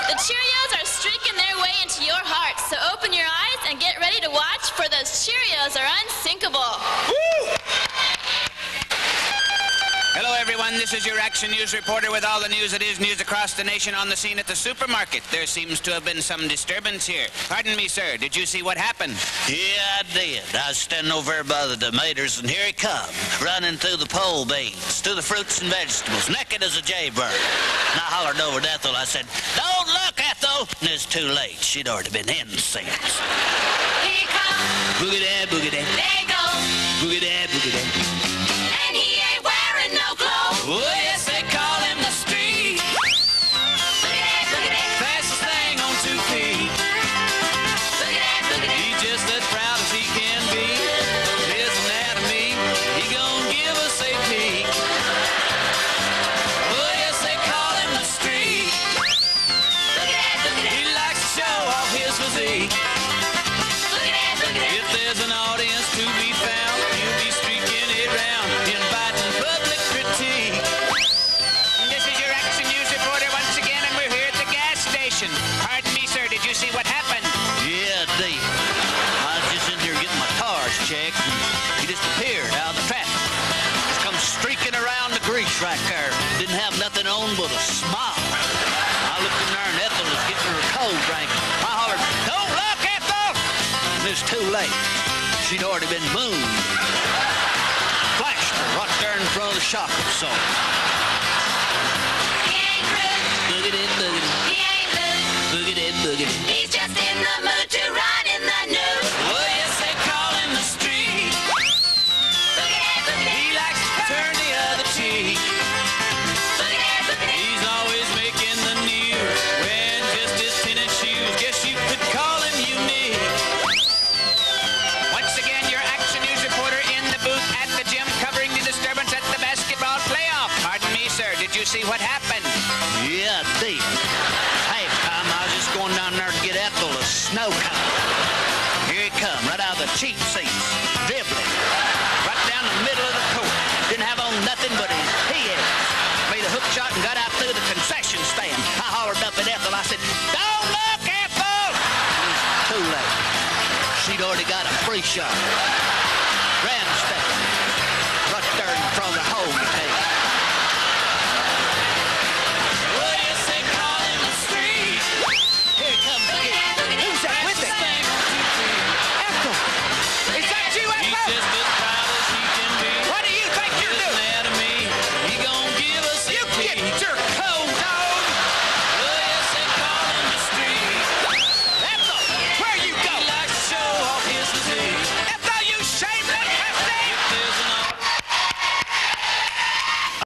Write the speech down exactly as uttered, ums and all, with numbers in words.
The Cheerios are streaking their way into your hearts, so open your eyes and get ready to watch, for those Cheerios are unsinkable. Woo! Hello, everyone. This is your Action News reporter with all the news that is news across the nation on the scene at the supermarket. There seems to have been some disturbance here. Pardon me, sir. Did you see what happened? Yeah, I did. I was standing over there by the tomatoes, and here he come, running through the pole beans, through the fruits and vegetables, naked as a jaybird. And I hollered over to Ethel. I said, "Don't look, Ethel!" And it's too late. She'd already been in since. Here he comes. Boogie that, boogie that. There he goes. Boogie that, boogie that. And he ain't wearing no clothes. Oh, yes, they call him the street. Look at that, look at that. Fastest thing on two feet. Look at that, look at that. He's just as proud as he can be. His anatomy, he gon' give us a peek. Oh, yes, they call him the street. Look at that, look at that. He likes to show off his physique. Look at that, look at that. If there's an audience to be found, he'll be streaking it round, inviting public critique. This is your Action News reporter once again, and we're here at the gas station. Pardon me, sir, did you see what happened? Yeah, I did. I was just in here getting my tires checked, and he just appeared out of the traffic. Just come streaking around the grease right there. Didn't have nothing on but a smile. I looked in there, and Ethel was getting her a cold drink. I hollered, "Don't look, Ethel!" And it's too late. She'd already been mooned. Flashed her right there in front of the shock absorber. He ain't rude. Boogie that, boogie that. He ain't loose. Boogie that, boogie that. He's just in the mood to run in the news. Oh, yes, they call him the street. Look at that, look at that. He likes to turn the other cheek. Look at that, look at that. He's always making the news, wearing just his tennis shoes. Guess you could call him unique. Once again, your Action News reporter in the booth at the gym, covering the disturbance at the basketball playoff. Pardon me, sir, did you see what happened? Yeah, I did. Halftime, I was just going down there to get Ethel a snow cone. Here he come, right out of the cheap seats, dribbling, right down the middle of the court. Didn't have on nothing but his head. Made a hook shot and got out through the concession stand. I hollered up at Ethel. I said, "Don't look, Ethel!" It was too late. She'd already got a free shot.